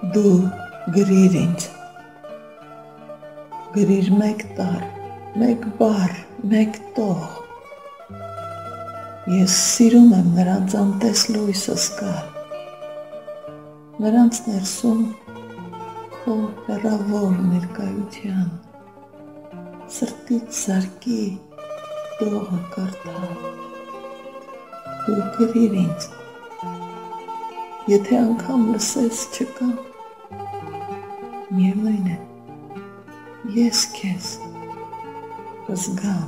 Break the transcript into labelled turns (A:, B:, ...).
A: Du grīriņš, grīž mektar, mekbar, mektoh. Ies sirumem radzam tes luisaskar. Veranțner sunt cooperavol caiuțian. Sărtit sarchi doha carta. Du grīriņš, եթե անգամ լսես չկա, միևնույն է, ես քեզ կզգամ։